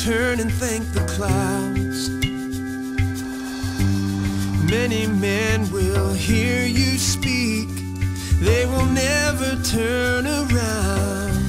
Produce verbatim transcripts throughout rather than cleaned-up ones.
turn and thank the clouds. Many men will hear you speak, they will never turn around.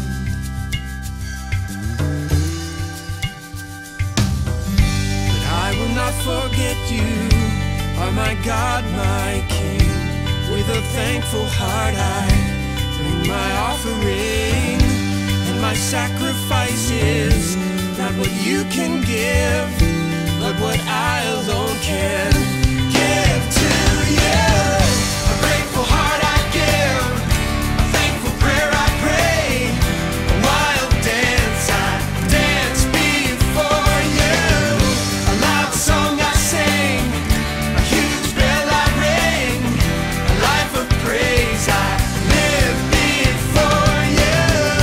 But I will not forget you, oh my God, my King. With a thankful heart I bring my offering, and my sacrifice is not what you can give, but what I alone can give to you. A grateful heart I give, a thankful prayer I pray, a wild dance I dance before you, a loud song I sing, a huge bell I ring, a life of praise I live before you.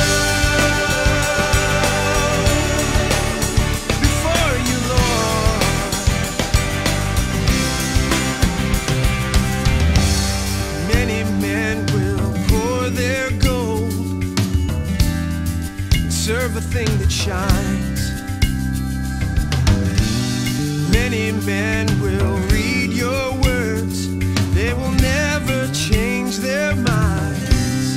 Before you, Lord. Many men will pour their gold and serve a thing that shines. Many men will read your words, they will never change their minds.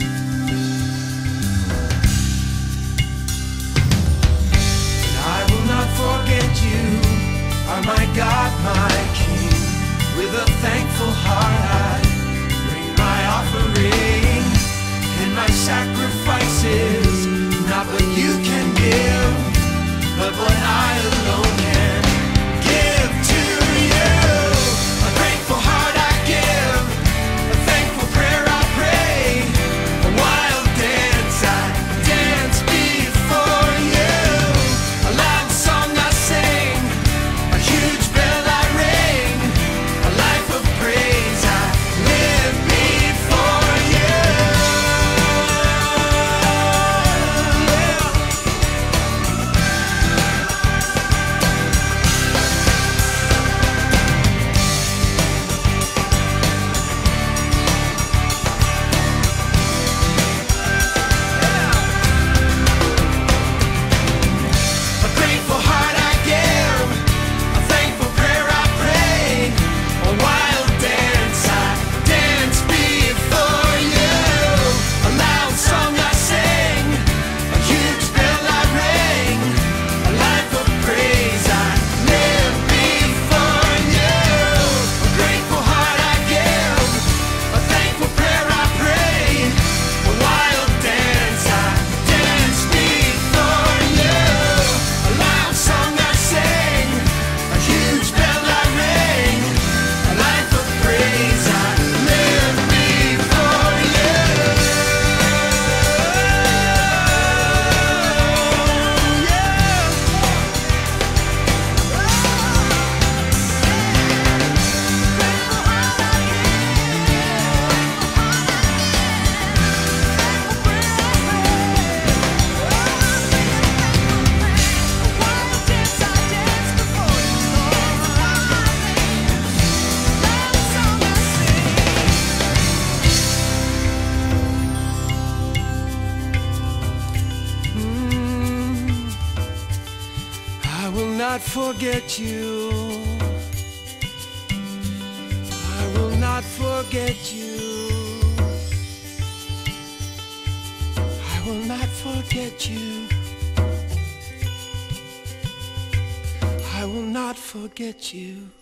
But I will not forget you, oh my God, my King. With a thankful heart I bring my offering, and my sacrifice is not what you can give, but what I alone can give to you. A grateful heart I give, a thankful prayer I pray, a wild dance I dance before you, a loud song I sing, a huge bell I ring, a life of praise I live before you. A grateful heart I give, a thankful prayer I pray, a wild dance I dance before you, a loud song I sing, a huge bell I ring, a life of praise I live before you. A grateful heart I give, a thankful prayer I pray, a wild dance I dance before you, a loud song I sing, a huge bell I ring, a life of praise I live before you. I will not forget you, I will not forget you, I will not forget you, I will not forget you.